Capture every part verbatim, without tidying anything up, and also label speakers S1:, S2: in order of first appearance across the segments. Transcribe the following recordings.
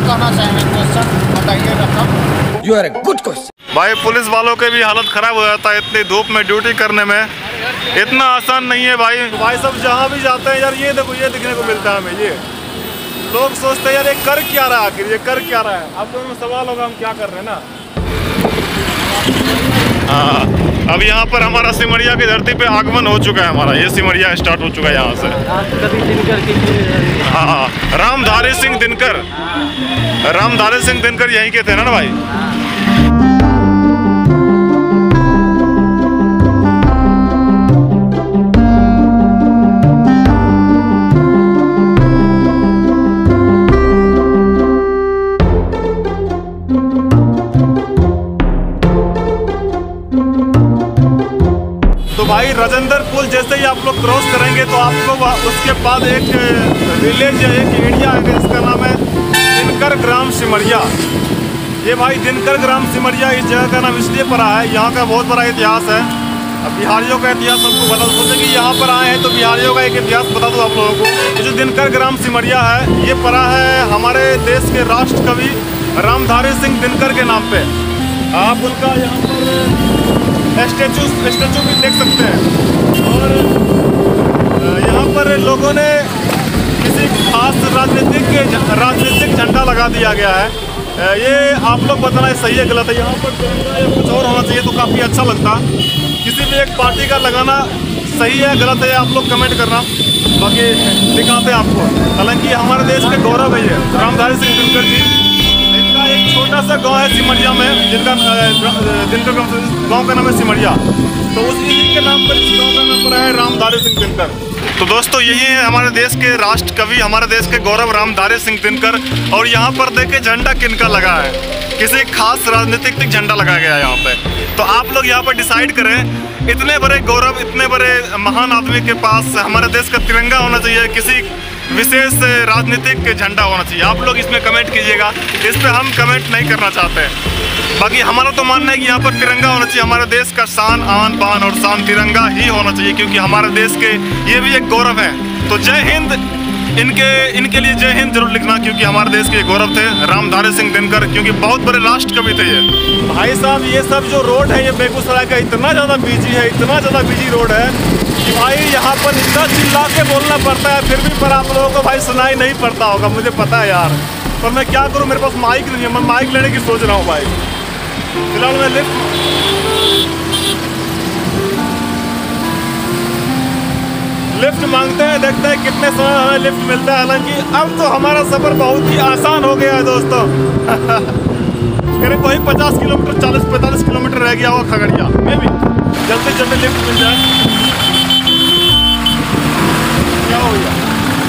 S1: कहना चाहेंगे क्वेश्चन बताइएगा तब।
S2: You are a good question.
S3: भाई पुलिस वालों के भी हालत खराब हो जाता है इतनी धूप में ड्यूटी करने में, इतना आसान नहीं है भाई। भाई सब जहाँ भी जाते हैं यार ये देखो ये दिखने को मिलता है हमें। ये लोग सोचते हैं यार ये कर क्या रहा है, आखिर ये कर क्या रहा है। अब दोनों में सवाल होगा हम क्या कर रहे हैं ना। हाँ अब यहाँ पर हमारा सिमरिया की धरती पे आगमन हो चुका है हमारा। ये सिमरिया स्टार्ट हो चुका है यहाँ से। हाँ रामधारी सिंह दिनकर, रामधारी सिंह दिनकर यहीं के थे ना भाई। तो भाई राजेंद्र पुल जैसे ही आप लोग क्रॉस करेंगे तो आपको उसके बाद एक विलेज या एक एरिया है जिसका नाम है दिनकर ग्राम सिमरिया। ये भाई दिनकर ग्राम सिमरिया इस जगह का नाम इसलिए पड़ा है, यहाँ का बहुत बड़ा इतिहास है। अब बिहारियों का इतिहास आपको बता सोचे कि यहाँ पर आए हैं तो बिहारियों का एक इतिहास बता दूँ आप लोगों को। ये जो दिनकर ग्राम सिमरिया है ये पड़ा है हमारे देश के राष्ट्र कवि रामधारी सिंह दिनकर के नाम पे। आप उनका यहाँ पर स्टेचू स्टेचू भी देख सकते हैं। और यहाँ पर लोगों ने किसी खास राजनीतिक राजनीतिक झंडा लगा दिया गया है। ये आप लोग बताना सही है गलत है। यहाँ पर कुछ और होना चाहिए तो काफ़ी अच्छा लगता। किसी भी एक पार्टी का लगाना सही है गलत है आप लोग कमेंट करना, बाकी दिखाते हैं आपको। हालांकि हमारे देश के गौरव है ये रामधारी सिंह दिनकर जी। इनका एक छोटा सा गांव है सिमरिया में जिनका दिनकर गांव का नाम है सिमरिया। तो उसी के नाम पर इस गांव का नाम पर है रामधारी सिंह दिनकर। तो दोस्तों यही है हमारे देश के राष्ट्र कवि, हमारे देश के गौरव रामधारी सिंह दिनकर। और यहाँ पर देखे झंडा किनका लगा है, किसी खास राजनीतिक झंडा लगाया गया है यहाँ पे। तो आप लोग यहाँ पर डिसाइड करें, इतने बड़े गौरव, इतने बड़े महान आदमी के पास हमारे देश का तिरंगा होना चाहिए, किसी विशेष राजनीतिक झंडा होना चाहिए। आप लोग इसमें कमेंट कीजिएगा, इस पर हम कमेंट नहीं करना चाहते। बाकी हमारा तो मानना है कि यहाँ पर तिरंगा होना चाहिए। हमारे देश का शान, आन बान और शान तिरंगा ही होना चाहिए, क्योंकि हमारे देश के ये भी एक गौरव है। तो जय हिंद, इनके इनके लिए जय हिंद जरूर लिखना, क्योंकि हमारे देश के गौरव थे रामधारी सिंह दिनकर, क्योंकि बहुत बड़े राष्ट्र कवि थे ये। भाई साहब ये सब जो रोड है ये बेगूसराय का इतना ज़्यादा बिजी है, इतना ज़्यादा बिजी रोड है कि भाई यहाँ पर इतना चिल्ला के बोलना पड़ता है, फिर भी पर आप लोगों को भाई सुनाई नहीं पड़ता होगा, मुझे पता है यार। पर मैं क्या करूँ, मेरे पास माइक नहीं है, मैं माइक लेने की सोच रहा हूँ भाई। फिलहाल मैं लिफ्ट लिफ्ट मांगते हैं, देखते हैं कितने समय हमें लिफ्ट मिलता है। हालांकि अब तो हमारा सफ़र बहुत ही आसान हो गया है दोस्तों। करीब वही पचास किलोमीटर चालीस पैंतालीस किलोमीटर रह गया होगा खगड़िया में भी। जल्दी जल्दी लिफ्ट मिल जाए। क्या हो गया,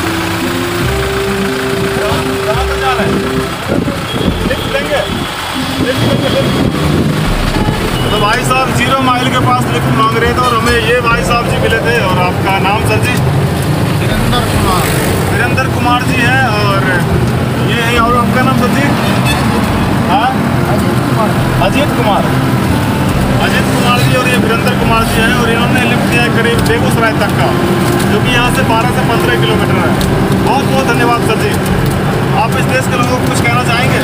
S3: कहाँ से जा रहे हैं? लिफ्ट लेंगे, लिफ्ट लेंगे लिफ्ट। तो भाई साहब जीरो माइल के पास लिफ्ट मांग रहे थे और हमें ये भाई साहब जी मिले थे। और आपका नाम सर जी?
S1: वीरेंद्र कुमार।
S3: वीरेंद्र कुमार जी हैं। और ये है, और आपका नाम सर जी? हाँ
S1: अजीत कुमार।
S3: अजीत कुमार अजीत कुमार जी और ये वीरेंद्र कुमार जी हैं। और इन्होंने लिफ्ट दिया है करीब बेगूसराय तक का, जो कि यहाँ से बारह से पंद्रह किलोमीटर है। बहुत बहुत धन्यवाद सर जी। आप इस देश के लोगों को कुछ कहना चाहेंगे?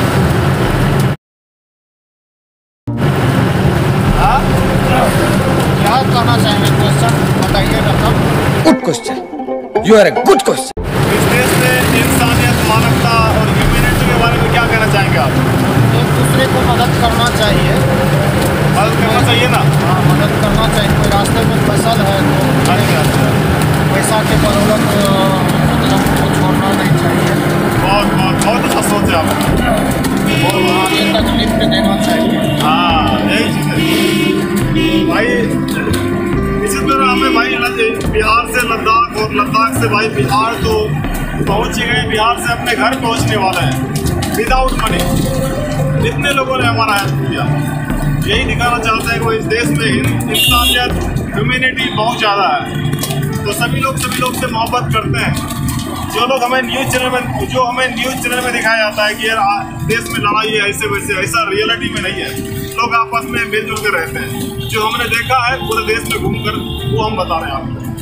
S1: क्या कहना चाहेंगे क्वेश्चन बताइएगा तब।
S2: Good question, you are a good question.
S3: इस देश में इंसानियत, मानवता और ह्यूमैनिटी के बारे में क्या कहना चाहेंगे आप?
S1: एक दूसरे को मदद करना चाहिए।
S3: मदद करना चाहिए ना?
S1: हाँ मदद करना चाहिए। कोई रास्ते में फसल है तो
S3: अच्छा अच्छा,
S1: पैसा के बदौलत मतलब को छोड़ना नहीं चाहिए।
S3: बहुत बहुत बहुत अच्छा सोच है आपने।
S1: आगे तकलीफ पे देना चाहिए।
S3: हाँ यही चीज़ है भाई। इसी तरह हमें भाई बिहार से लद्दाख और लद्दाख से भाई बिहार तो पहुँच ही गए, बिहार से अपने घर पहुँचने वाले हैं विदाउट मनी। इतने लोगों ने हमारा हेल्प किया। यही दिखाना चाहते हैं कि इस देश में इंसानियत, ह्यूमैनिटी बहुत ज़्यादा है। तो सभी लोग सभी लोग से मोहब्बत करते हैं। जो लोग हमें न्यूज़ चैनल में जो हमें न्यूज़ चैनल में दिखाया जाता है कि यार देश में लड़ाई है ऐसे वैसे, ऐसा रियलिटी में नहीं है। लोग आपस में मिलजुल कर रहते हैं। जो हमने देखा है पूरे देश में घूमकर, वो हम बता रहे हैं आपको।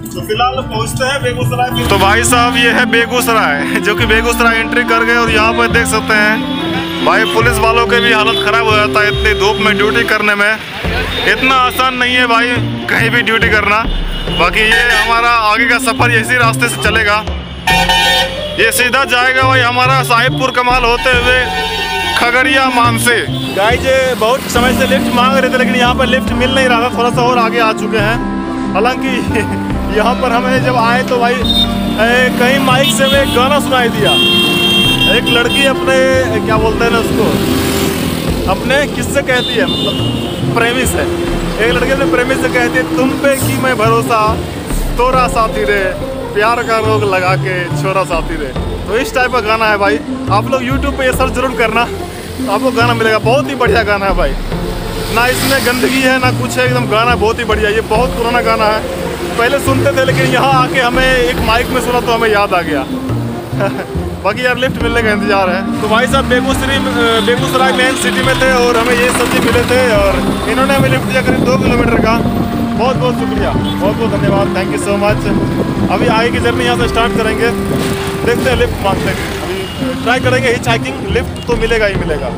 S3: तो फिलहाल पहुंचते हैं बेगूसराय। तो भाई साहब ये है बेगूसराय, जो कि बेगूसराय एंट्री कर गए और यहाँ पर देख सकते हैं भाई पुलिस वालों के भी हालत ख़राब हो जाता है इतनी धूप में ड्यूटी करने में। इतना आसान नहीं है भाई कहीं भी ड्यूटी करना। बाकी ये हमारा आगे का सफ़र इसी रास्ते से चलेगा, ये सीधा जाएगा भाई हमारा साहिबपुर कमाल होते हुए खगड़िया मानसे। गाइस बहुत समय से लिफ्ट मांग रहे थे लेकिन यहाँ पर लिफ्ट मिल नहीं रहा था, थोड़ा सा और आगे आ चुके हैं। हालांकि यहाँ पर हमें जब आए तो भाई ए, कहीं माइक से में गाना सुनाई दिया। एक लड़की अपने क्या बोलते हैं ना उसको, अपने किससे कहती है, मतलब प्रेमी से, एक लड़की अपने प्रेमी से कहती है तुम पे की मैं भरोसा तोरा साथी रे, प्यार का रोग लगा के छोरा साथी रे। तो इस टाइप का गाना है भाई, आप लोग यूट्यूब पे ये सर्च जरूर करना, आपको गाना मिलेगा। बहुत ही बढ़िया गाना है भाई, ना इसमें गंदगी है ना कुछ है, एकदम गाना बहुत ही बढ़िया। ये बहुत पुराना गाना है, पहले सुनते थे लेकिन यहाँ आके हमें एक माइक में सुना तो हमें याद आ गया। बाकी यार लिफ्ट मिलने का इंतजार है। तो भाई साहब बेगूसराय बेगूसराय मेन सिटी में थे और हमें ये सब्जी मिले थे और इन्होंने हमें लिफ्ट दिया करीब दो किलोमीटर का। बहुत बहुत शुक्रिया, बहुत बहुत धन्यवाद, थैंक यू सो मच। अभी आगे की जर्नी यहाँ से स्टार्ट करेंगे, देखते हैं लिफ्ट मांगते हैं, अभी ट्राई करेंगे हिच हाइकिंग, लिफ्ट तो मिलेगा ही मिलेगा।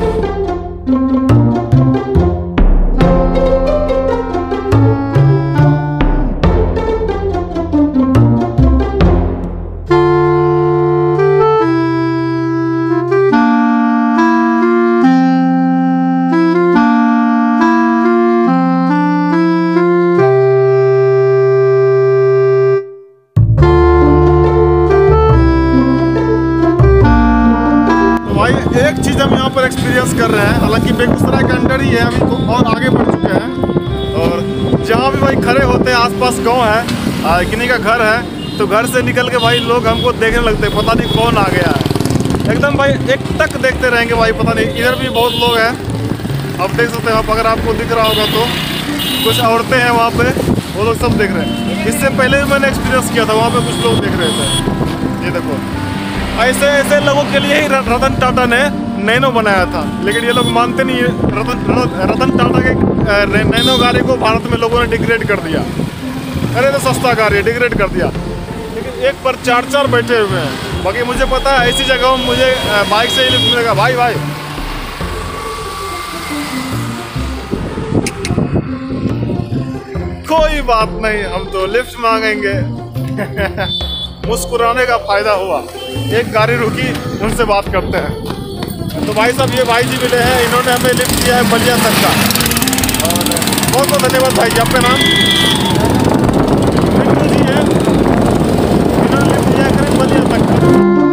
S3: एक चीज़ हम यहाँ पर एक्सपीरियंस कर रहे हैं, हालांकि बेगूसराय के अंडर ही है, अभी तो और आगे बढ़ चुके हैं। और जहाँ भी भाई खड़े होते हैं आसपास गांव है, किन्हीं का घर है, तो घर से निकल के भाई लोग हमको देखने लगते हैं, पता नहीं कौन आ गया है। एकदम भाई एक टक देखते रहेंगे भाई, पता नहीं। इधर भी बहुत लोग हैं, आप देख सकते हैं, आप अगर आपको दिख रहा होगा तो कुछ औरतें हैं वहाँ पे, वो लोग सब देख रहे हैं। इससे पहले भी मैंने एक्सपीरियंस किया था, वहाँ पे कुछ लोग देख रहे थे। ये देखो, ऐसे ऐसे लोगों के लिए ही रतन टाटा ने नैनो बनाया था, लेकिन ये लोग मानते नहीं है। रतन रतन टाटा के नैनो गाड़ी को भारत में लोगों ने डिग्रेड कर दिया। अरे तो सस्ता गाड़ी है, डिग्रेड कर दिया, लेकिन एक पर चार चार बैठे हुए हैं। बाकी मुझे पता है ऐसी जगहों में मुझे बाइक से ही लिफ्ट मिलेगा। भाई भाई कोई बात नहीं, हम तो लिफ्ट मांगेंगे। मुस्कुराने का फायदा हुआ। एक गाड़ी रुकी, उनसे बात करते हैं। तो भाई साहब ये भाई जी मिले हैं, इन्होंने हमें लिफ्ट दिया है बलिया तक का, और बहुत बहुत धन्यवाद भाई। आपका नाम? मिट्टू जी है, इन्होंने लिफ्ट दिया है करीब बलिया तक का।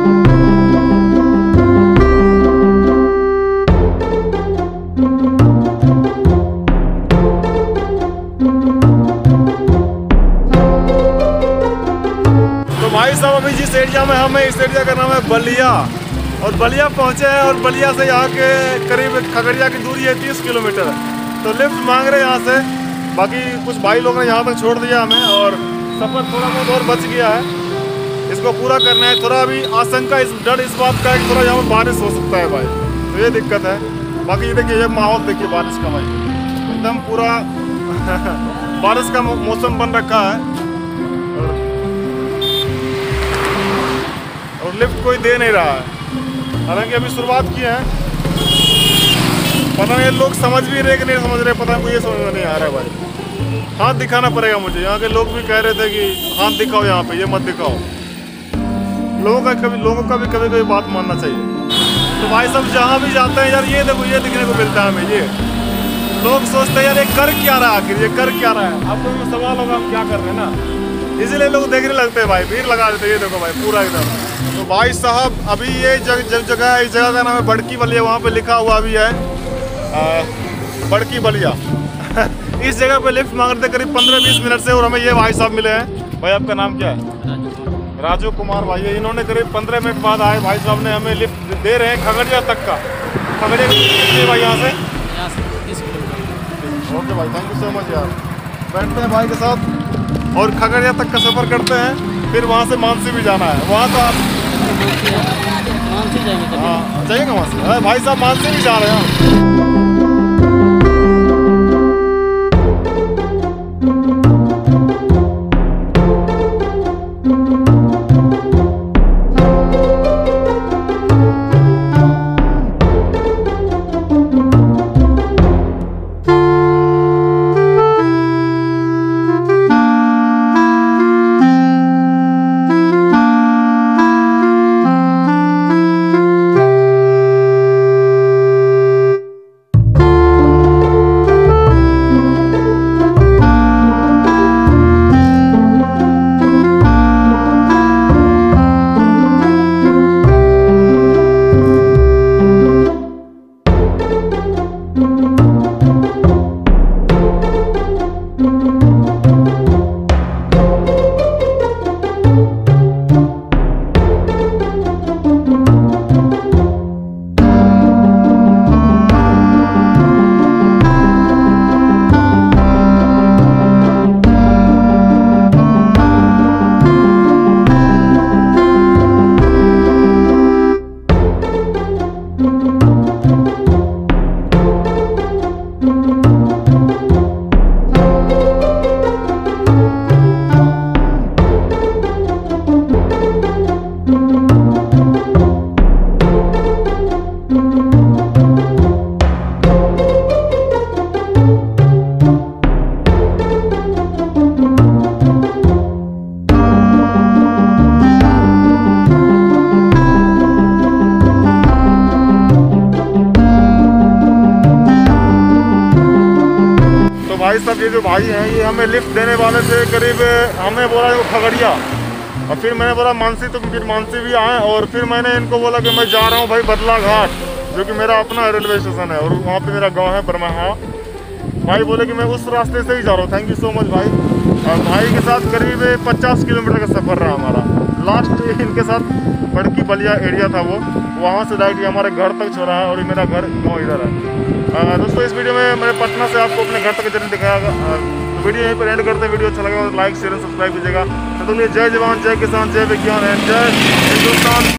S3: भाई साहब अभी जिस एरिया में हमें, इस एरिया का नाम है बलिया, और बलिया पहुंचे हैं और बलिया से यहाँ के करीब खगड़िया की दूरी है तीस किलोमीटर। तो लिफ्ट मांग रहे हैं यहाँ से। बाकी कुछ भाई लोग ने यहाँ तक छोड़ दिया हमें और सफ़र थोड़ा बहुत और बच गया है, इसको पूरा करना है। थोड़ा अभी आशंका, इस डर इस बात का है कि थोड़ा यहाँ पर बारिश हो सकता है भाई, तो ये दिक्कत है। बाकी ये देखिए, ये माहौल देखिए बारिश का भाई, एकदम पूरा बारिश का मौसम बन रखा है और लिफ्ट कोई दे नहीं रहा है। हालांकि अभी शुरुआत की है, पता नहीं लोग समझ भी रहे कि नहीं समझ रहे, पता नहीं, ये समझ में नहीं आ रहा है भाई। हाथ दिखाना पड़ेगा मुझे। यहाँ के लोग भी कह रहे थे कि हाथ दिखाओ यहाँ पे, ये मत दिखाओ। लोगों का कभी लोगों का भी कभी कभी बात मानना चाहिए। तो भाई सब जहाँ भी जाते हैं यार, ये देखो, ये दिखने को मिलता है हमें। ये लोग सोचते हैं यार ये कर क्या रहा है, आखिर ये कर क्या रहा है। आप लोगों को सवाल होगा हम क्या कर रहे हैं ना, इसीलिए लोग देखने लगते हैं भाई, भीड़ लगा देते हैं। ये देखो भाई पूरा एकदम। तो भाई साहब अभी ये जग, जग जगह है, इस जगह का नाम है बड़की बलिया, वहाँ पे लिखा हुआ भी है आ, बड़की बलिया। इस जगह पे लिफ्ट मांग रहे थे करीब पंद्रह बीस मिनट से, और हमें ये भाई साहब मिले हैं। भाई आपका नाम क्या है? राजू कुमार भाई। इन्होंने करीब पंद्रह मिनट बाद आए भाई साहब ने हमें लिफ्ट दे रहे हैं खगड़िया तक का। खगड़िया कितने भाई यहाँ से? ओके भाई, थैंक यू सो मच यार। बैठते हैं भाई के साथ और खगड़िया तक का सफ़र करते हैं, फिर वहाँ से मानसी भी जाना है। वहाँ तो आप
S1: मानसी जाएंगे?
S3: हाँ जाइएगा वहाँ से। भाई साहब मानसी भी जा रहे हैं। साहब ये जो भाई हैं ये हमें लिफ्ट देने वाले थे करीब, हमें बोला वो खगड़िया, और फिर मैंने बोला मानसी, तो फिर मानसी भी आए और फिर मैंने इनको बोला कि मैं जा रहा हूँ भाई बदला घाट, जो कि मेरा अपना रेलवे स्टेशन है और वहाँ पे मेरा गांव है बरमहा। भाई बोले कि मैं उस रास्ते से ही जा रहा हूँ। थैंक यू सो मच भाई। और भाई के साथ करीब पचास किलोमीटर का सफ़र रहा हमारा। लास्ट इनके साथ बड़की बलिया एरिया था वो, वहाँ से डायरेक्टली हमारे घर तक छोड़ा है और मेरा घर गाँव इधर है। दोस्तों इस वीडियो में मैं पटना से आपको अपने घर तक जर्नी दिखाया। वीडियो यहीं पर एंड करते हैं। वीडियो अच्छा लगा तो लाइक शेयर सब्सक्राइब कीजिएगा। तो चलिए जय जवान जय किसान जय विज्ञान एंड जय हिंदुस्तान।